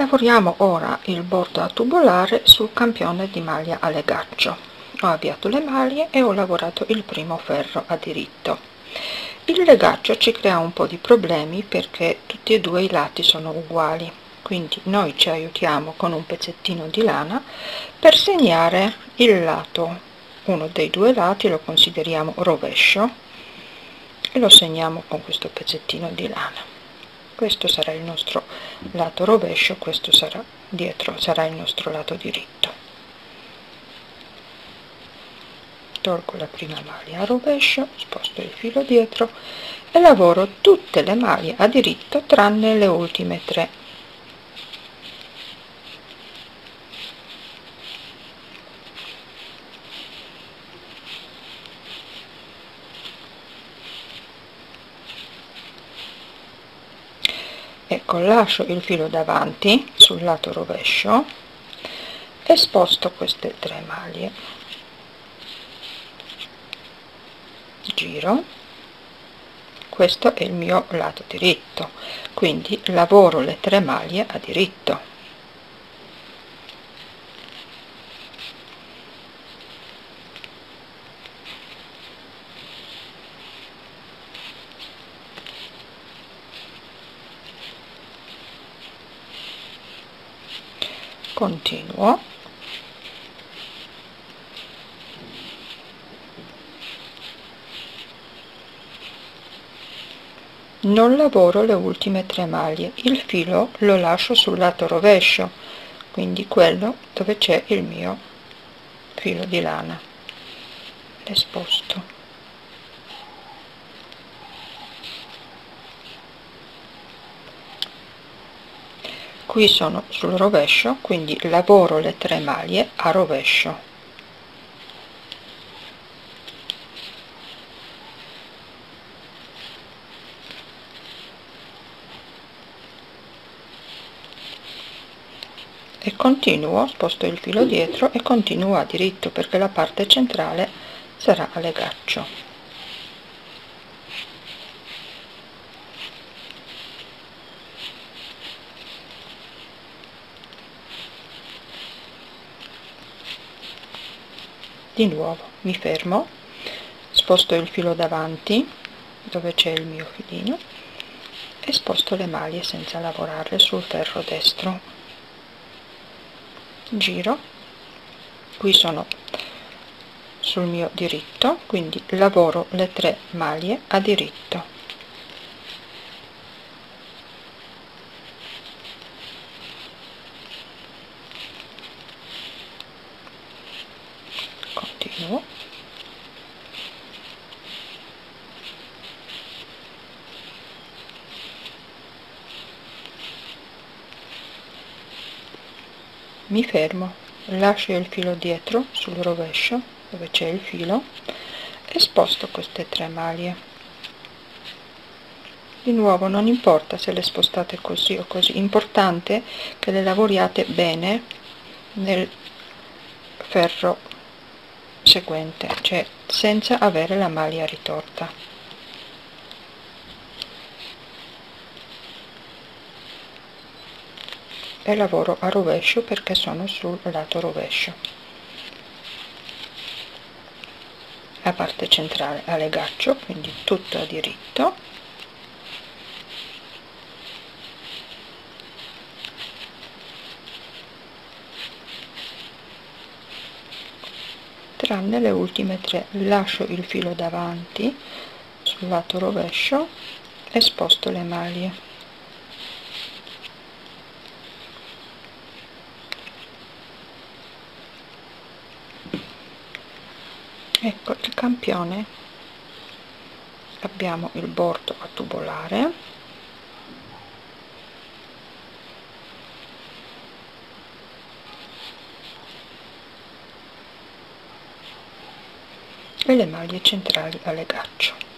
Lavoriamo ora il bordo a tubolare sul campione di maglia a legaccio. Ho avviato le maglie e ho lavorato il primo ferro a diritto. Il legaccio ci crea un po' di problemi perché tutti e due i lati sono uguali, quindi noi ci aiutiamo con un pezzettino di lana per segnare il lato, uno dei due lati lo consideriamo rovescio e lo segniamo con questo pezzettino di lana. Questo sarà il nostro lato rovescio, questo sarà dietro, sarà il nostro lato diritto. Tolgo la prima maglia a rovescio, sposto il filo dietro e lavoro tutte le maglie a diritto tranne le ultime 3. Ecco, lascio il filo davanti sul lato rovescio e sposto queste 3 maglie, giro, questo è il mio lato diritto, quindi lavoro le 3 maglie a diritto. Continuo, non lavoro le ultime 3 maglie, il filo lo lascio sul lato rovescio, quindi quello dove c'è il mio filo di lana, le sposto. Qui sono sul rovescio, quindi lavoro le 3 maglie a rovescio. E continuo, sposto il filo dietro e continuo a diritto perché la parte centrale sarà a legaccio. Di nuovo mi fermo, sposto il filo davanti dove c'è il mio filino e sposto le maglie senza lavorarle sul ferro destro, giro, qui sono sul mio diritto, quindi lavoro le 3 maglie a diritto. Continuo, mi fermo, lascio il filo dietro sul rovescio dove c'è il filo e sposto queste 3 maglie. Di nuovo non importa se le spostate così o così, importante che le lavoriate bene nel ferro seguente, cioè senza avere la maglia ritorta. E lavoro a rovescio perché sono sul lato rovescio. La parte centrale a legaccio, quindi tutto a diritto, tranne le ultime 3. Lascio il filo davanti sul lato rovescio e sposto le maglie. Ecco il campione, abbiamo il bordo a tubolare, e le maglie centrali a legaccio.